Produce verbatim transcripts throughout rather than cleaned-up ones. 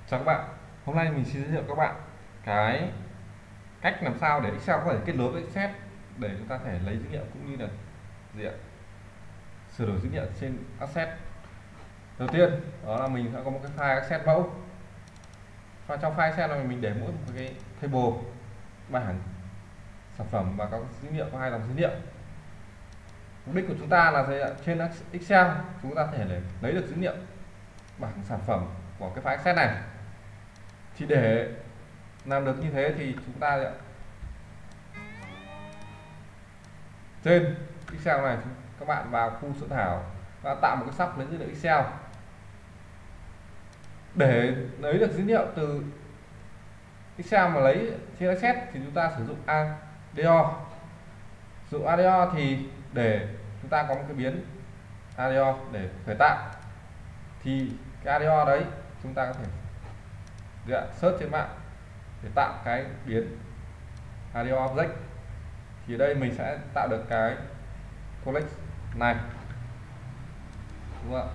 Chào các bạn, hôm nay mình xin giới thiệu các bạn cái cách làm sao để Excel có thể kết nối với Access để chúng ta thể lấy dữ liệu cũng như là gì ạ? Sửa đổi dữ liệu trên Access. Đầu tiên đó là mình sẽ có một cái file Access mẫu, và trong file Access này mình để mỗi một cái table bảng sản phẩm và các dữ liệu có hai dòng dữ liệu. Mục đích của chúng ta là gì ạ? Trên Excel chúng ta thể lấy được dữ liệu bảng sản phẩm của cái file Access này. Thì để làm được như thế thì chúng ta trên Excel này các bạn vào khu soạn thảo và tạo một cái sắp lấy dữ liệu Excel. Để lấy được dữ liệu từ Excel mà lấy trên Access thì chúng ta sử dụng a đê o. Sử dụng a đê o thì để chúng ta có một cái biến a đê o để khởi tạo, thì cái a đê o đấy chúng ta có thể search trên mạng để tạo cái biến a đê o object. Thì ở đây mình sẽ tạo được cái collect này, đúng không ạ?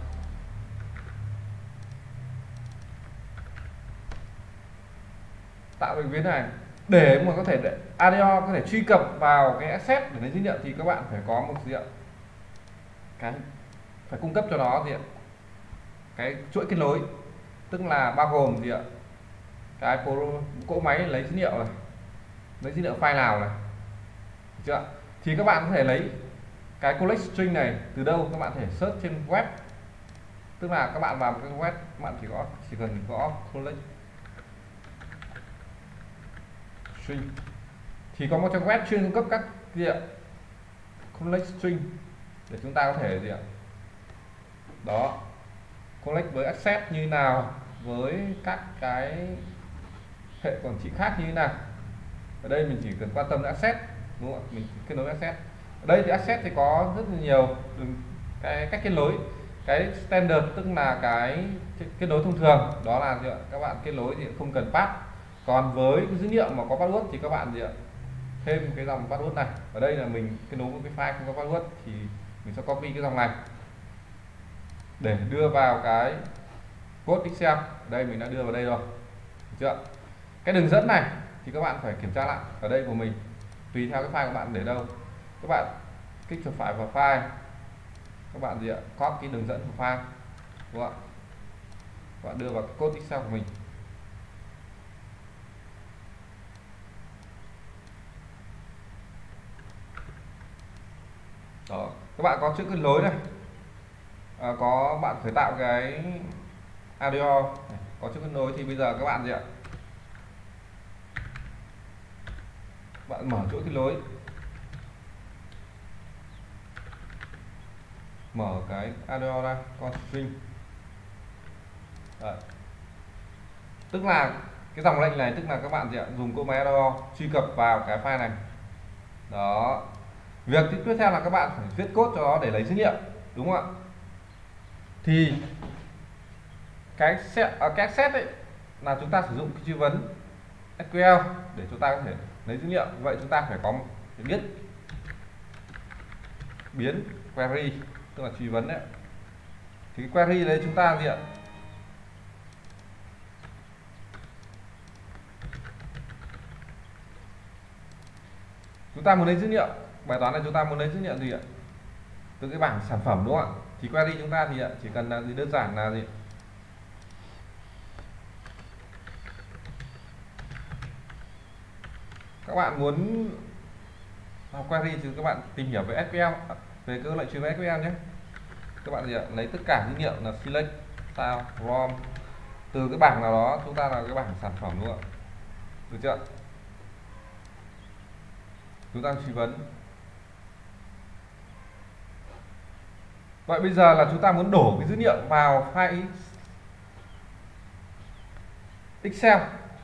Tạo được biến này để mà có thể để a đê o có thể truy cập vào cái Access để lấy dữ liệu thì các bạn phải có một gì ạ? Cái phải cung cấp cho nó gì ạ? Cái chuỗi kết nối, tức là bao gồm gì ạ? Cái cỗ máy lấy dữ liệu này, lấy dữ liệu file nào này, được chưa? Thì các bạn có thể lấy cái collect string này từ đâu? Các bạn có thể search trên web, tức là các bạn vào một cái web, các bạn chỉ có chỉ cần gõ collect string thì có một trang web chuyên cung cấp các gì ạ? Collect string để chúng ta có thể gì ạ? Đó, collect với Access như nào, với các cái hệ quản trị khác như thế nào. Ở đây mình chỉ cần quan tâm đến Access, đúng không ạ? Mình kết nối với Access. Ở đây thì Access thì có rất là nhiều cái cách kết nối. Cái standard tức là cái kết nối thông thường, đó là gì ạ? Các bạn kết nối thì không cần pass. Còn với cái dữ liệu mà có password thì các bạn gì ạ? Thêm cái dòng password này. Ở đây là mình kết nối với cái file không có password thì mình sẽ copy cái dòng này để đưa vào cái code Excel. Ở đây mình đã đưa vào đây rồi, được chưa? Cái đường dẫn này thì các bạn phải kiểm tra lại ở đây của mình, tùy theo cái file của bạn để đâu. Các bạn kích chuột phải vào file, các bạn gì ạ? Copy cái đường dẫn của file, đúng không ạ? Các bạn đưa vào cái code Excel của mình. Đó, các bạn có chữ kết nối này, à, có bạn phải tạo cái a đê o này, có chữ kết nối thì bây giờ các bạn gì ạ? Bạn mở chuỗi kết nối, mở cái a đê o ra, con string. Đấy. Tức là cái dòng lệnh này tức là các bạn gì ạ? Dùng cỗ máy a đê o truy cập vào cái file này. Đó. Việc tiếp theo là các bạn phải viết code cho nó để lấy dữ liệu, đúng không ạ? Thì cái set, à, cái set ấy là chúng ta sử dụng cái truy vấn ét quy lờ để chúng ta có thể lấy dữ liệu. Vậy chúng ta phải có phải biết biến query, tức là truy vấn đấy. Thì cái query đấy chúng ta gì ạ? Chúng ta muốn lấy dữ liệu, bài toán này chúng ta muốn lấy dữ liệu gì ạ? Từ cái bảng sản phẩm, đúng không ạ? Thì query chúng ta thì ạ, chỉ cần là gì, đơn giản là gì? Các bạn muốn học query thì các bạn tìm hiểu về ét quy lờ, về cơ lệnh truy vấn ét quy lờ nhé. Các bạn gì ạ? Lấy tất cả dữ liệu là select sao from từ cái bảng nào đó, chúng ta là cái bảng sản phẩm, đúng không ạ? Được chưa? Chúng ta truy vấn. Vậy bây giờ là chúng ta muốn đổ cái dữ liệu vào file Excel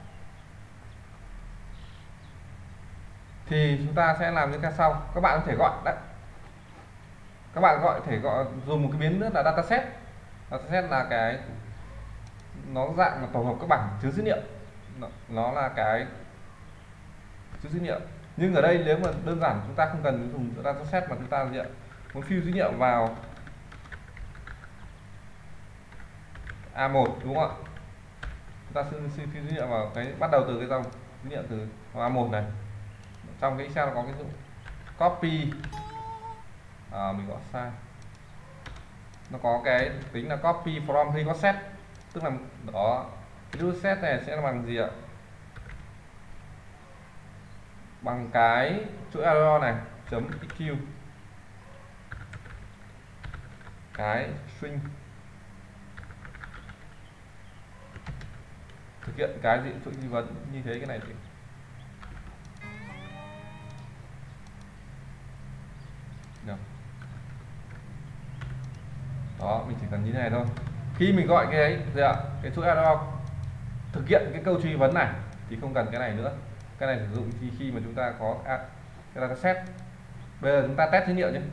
thì chúng ta sẽ làm như thế sau. Các bạn có thể gọi đấy, các bạn gọi thể gọi dùng một cái biến nữa là dataset. Dataset là cái nó dạng là tổng hợp các bảng chứa dữ liệu, nó, nó là cái chứa dữ liệu. Nhưng ở đây nếu mà đơn giản chúng ta không cần dùng dataset mà chúng ta gì ạ? Muốn fill dữ liệu vào a một, đúng không ạ? ta sẽ dữ liệu vào cái bắt đầu từ cái dòng dữ liệu từ a một này. Trong cái Excel nó có cái dụng copy, à, mình gõ sai, nó có cái tính là copy from record set, tức là đó cái record set này sẽ là bằng gì ạ? Bằng cái chuỗi error này chấm eq cái string thực hiện cái gì chuỗi nghi vấn như thế. Cái này thì được. Đó, mình chỉ cần như thế này thôi. Khi mình gọi cái ấy gì ạ, cái chuỗi error thực hiện cái câu truy vấn này thì không cần cái này nữa. Cái này sử dụng khi khi mà chúng ta có à, cái data set. Bây giờ chúng ta test dữ liệu nhé.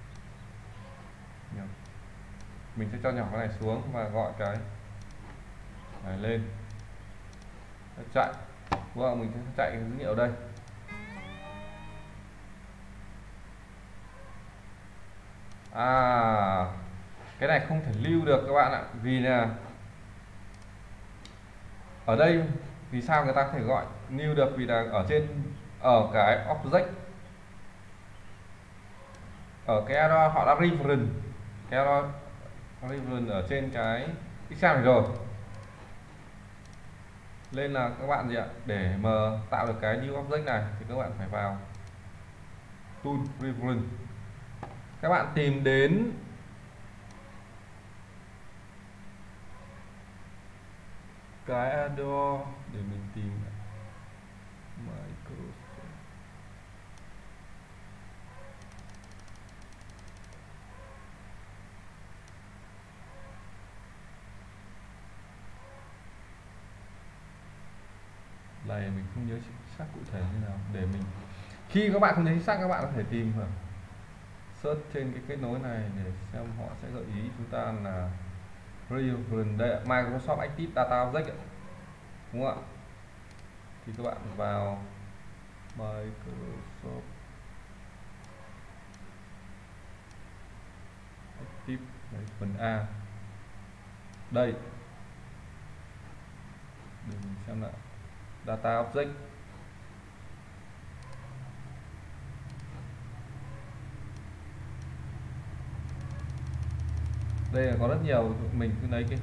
Mình sẽ cho nhỏ cái này xuống và gọi cái này lên, chạy. Vâng, mình sẽ chạy cái dữ liệu ở đây. À, cái này không thể lưu được các bạn ạ, vì là ở đây vì sao người ta có thể gọi new được, vì là ở trên ở cái object, ở cái error họ đã reference cái error reference ở trên cái Excel này rồi, nên là các bạn gì ạ, để mà tạo được cái new object này thì các bạn phải vào tool reference, các bạn tìm đến cái error để mình tìm Microsoft. Này mình không nhớ chính xác cụ thể như nào, để mình khi các bạn không nhớ chính xác các bạn có thể tìm ở search trên cái kết nối này để xem họ sẽ gợi ý chúng ta là reference đây, Microsoft Active Data Object, đúng không ạ? Thì các bạn vào Microsoft Active đấy, phần A đây, để mình xem lại Data Object. Đây là có rất nhiều, mình cứ lấy cái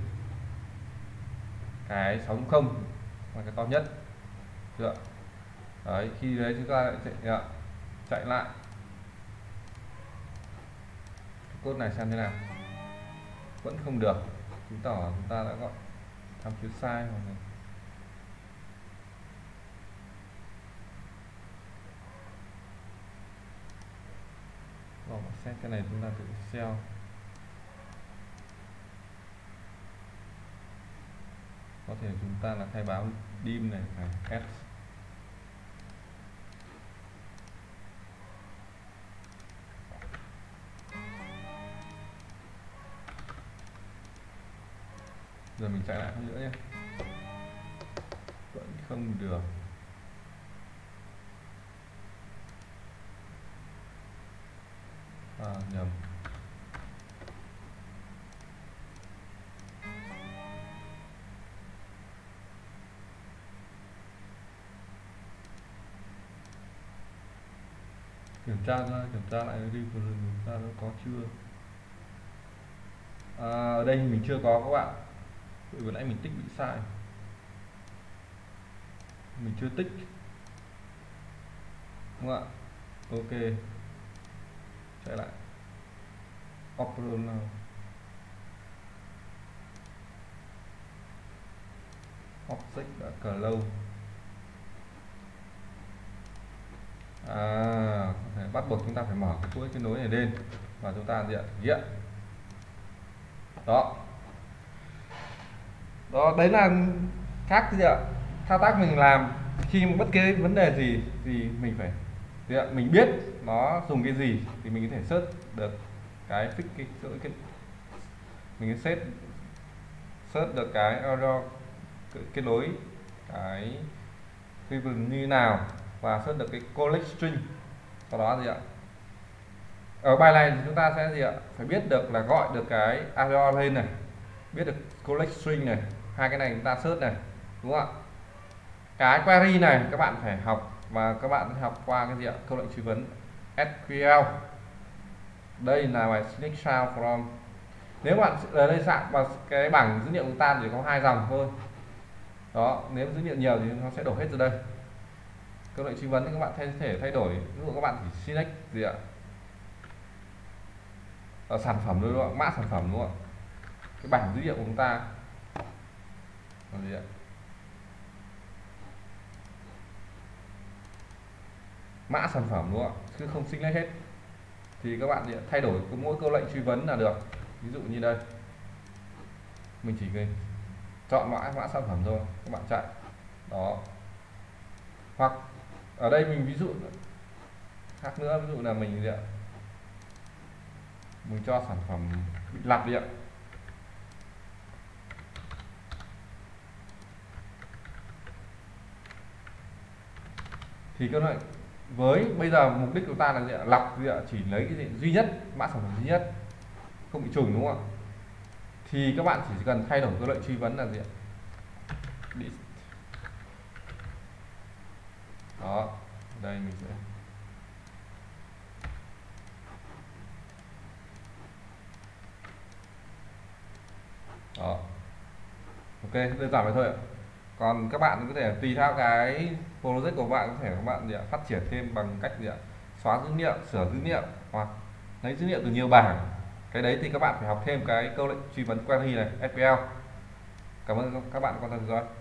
cái sáu chấm không là cái to nhất được. Đấy, khi đấy chúng ta lại chạy, chạy lại code này xem thế nào, vẫn không được, chứng tỏ chúng ta đã gọi tham chiếu sai hoặc là bỏ xét cái này chúng ta tự Excel. Có thể chúng ta là khai báo dim này phải S. Giờ mình chạy lại không nữa nhé, vẫn không được. À, nhầm. Kiểm tra ra, kiểm tra lại đi, chúng ta nó có chưa. À, ở đây mình chưa có các bạn, vừa nãy mình tích bị sai, mình chưa tích, đúng không ạ? Ok, chạy lại operational object đã cờ lâu. À, có thể bắt buộc chúng ta phải mở cái chuỗi kết nối này lên và chúng ta diện diện đó đó đấy là các gì ạ, thao tác mình làm khi bất cứ vấn đề gì thì mình phải gì ạ, mình biết nó dùng cái gì thì mình có thể search được cái fix cái chuỗi cái mình sẽ set search được cái error kết nối cái reference như nào và search được cái collect string. Sau đó gì ạ, ở bài này thì chúng ta sẽ gì ạ, phải biết được là gọi được cái error lên này, biết được collect string này, hai cái này chúng ta search này, đúng không ạ? Cái query này các bạn phải học, và các bạn học qua cái gì ạ? Câu lệnh truy vấn ét quy lờ. Đây là bài select sound from. Nếu bạn ở đây dạng vào cái bảng dữ liệu của ta chỉ có hai dòng thôi đó, nếu dữ liệu nhiều thì nó sẽ đổ hết ra đây. Câu lệnh truy vấn thì các bạn thay thể thay đổi, ví dụ các bạn chỉ select gì ạ? Ở sản phẩm đúng không ạ? Mã sản phẩm đúng không ạ? Cái bảng dữ liệu của chúng ta là gì ạ? Mã sản phẩm đúng không ạ? Chứ không select hết. Thì các bạn thay đổi mỗi câu lệnh truy vấn là được. Ví dụ như đây, mình chỉ cần chọn mã mã sản phẩm thôi, các bạn chạy đó. Hoặc ở đây mình ví dụ khác nữa, ví dụ là mình gì ạ? Mình cho sản phẩm bị lặp đi ạ. Thì các bạn với bây giờ mục đích của ta là gì ạ? Lọc gì ạ? Chỉ lấy cái gì duy nhất, mã sản phẩm duy nhất, không bị trùng đúng không ạ? Thì các bạn chỉ cần thay đổi câu lệnh truy vấn là gì ạ? Đó, đây mình sẽ đó, ok, đơn giản vậy thôi ạ. Còn các bạn có thể tùy theo cái project của bạn, có thể các bạn gì ạ? Phát triển thêm bằng cách gì ạ? Xóa dữ liệu, sửa dữ liệu, hoặc lấy dữ liệu từ nhiều bảng. Cái đấy thì các bạn phải học thêm cái câu lệnh truy vấn query này, ét quy lờ. Cảm ơn các bạn quan tâm theo dõi.